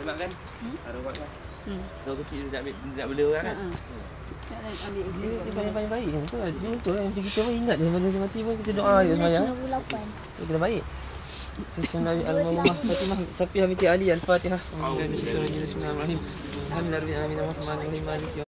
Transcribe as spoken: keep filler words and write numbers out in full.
Hebat kan? Hmm? Ada buat kan? Hmm. So kecil dia nak nak bela orang kan? Nak ambil Dia dia baik-baik yang betul lah. Dia betul lah. Macam kita pun ingat je mana dia mati pun kita doa je semayang. Itu kena baik. Bismillahirrahmanirrahim. Al-Mahmumah Fatimah Safiah binti Ali Al-Fatihah. Bismillahirrahmanirrahim. Alhamdulillahirabbil alamin. Arrahmanirrahim. Maliki